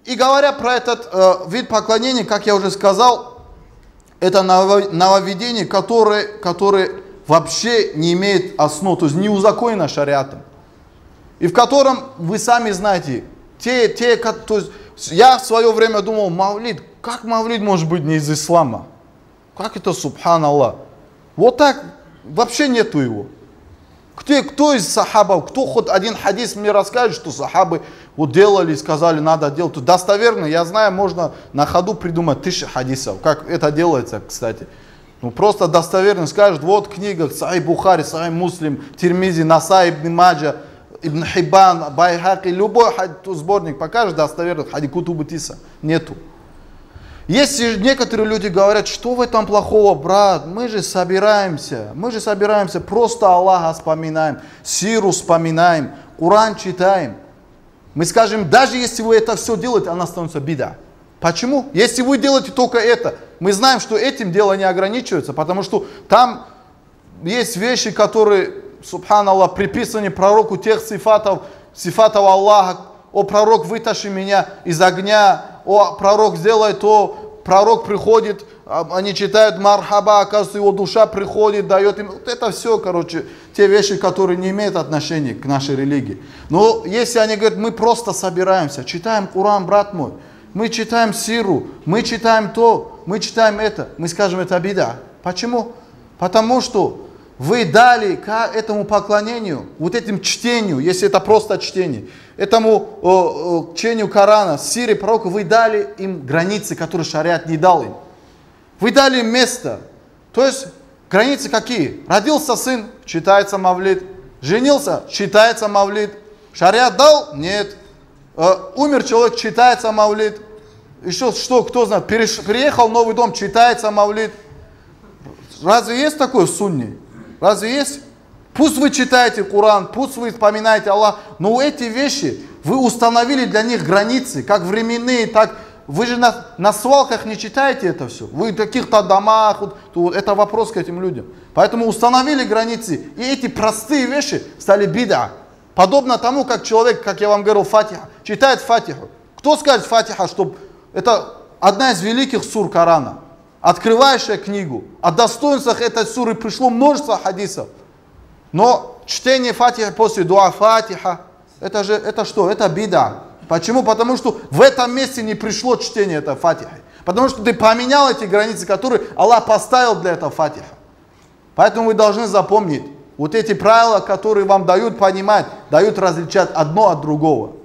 И говоря про этот вид поклонения, как я уже сказал, это нововведение, которое вообще не имеет основ, то есть не узаконено шариатом. И в котором, вы сами знаете, то есть я в свое время думал, мавлид, как мавлид может быть не из ислама? Как это, субханаллах? Вот так, вообще нету его. Кто из сахабов, кто хоть один хадис мне расскажет, что сахабы вот делали, сказали, надо делать. То достоверно, я знаю, можно на ходу придумать 1000 хадисов. Как это делается, кстати. Ну просто достоверно скажет, вот книга Сахих Бухари, Сахих Муслим, Тирмизи, Насай, Ибн Маджа, Ибн Хиббан, Байхаки, любой сборник покажет достоверно, хадис Кутубу Тиса. Нету. Если некоторые люди говорят, что в этом плохого, брат, мы же собираемся, просто Аллаха вспоминаем, сиру вспоминаем, Коран читаем. Мы скажем, даже если вы это все делаете, она становится бида. Почему? Если вы делаете только это, мы знаем, что этим дело не ограничивается, потому что там есть вещи, которые, субханаллах, приписаны пророку тех сифатов Аллаха. О, пророк, вытащи меня из огня. О, пророк, сделай то. Пророк приходит, они читают мархаба, оказывается, его душа приходит, дает им. Вот это все, короче, те вещи, которые не имеют отношения к нашей религии. Но если они говорят, мы просто собираемся, читаем Коран, брат мой, мы читаем сиру, мы читаем то, мы читаем это, мы скажем, это бида. Почему? Потому что вы дали к этому поклонению, вот этим чтению, если это просто чтение, этому чтению Корана, сире пророка, вы дали им границы, которые шариат не дал им. Вы дали им место. То есть границы какие? Родился сын, читается мавлид. Женился, читается мавлид. Шариат дал? Нет. Умер человек, читается мавлид. Еще что, кто знает, переехал в новый дом, читается мавлид. Разве есть такое в сунне? Разве есть? Пусть вы читаете Коран, пусть вы вспоминаете Аллах, но эти вещи, вы установили для них границы, как временные, так... Вы же на свалках не читаете это все. Вы в каких-то домах, это вопрос к этим людям. Поэтому установили границы, и эти простые вещи стали бида. Подобно тому, как человек, как я вам говорил, Фатиха, читает Фатиху. Кто скажет Фатиха, что это одна из великих сур Корана? Открывающая книгу. О достоинствах этой суры пришло множество хадисов. Но чтение Фатиха после дуа Фатиха, это что? Это бида. Почему? Потому что в этом месте не пришло чтение этой Фатихи. Потому что ты поменял эти границы, которые Аллах поставил для этого Фатиха. Поэтому вы должны запомнить, вот эти правила, которые вам дают понимать, дают различать одно от другого.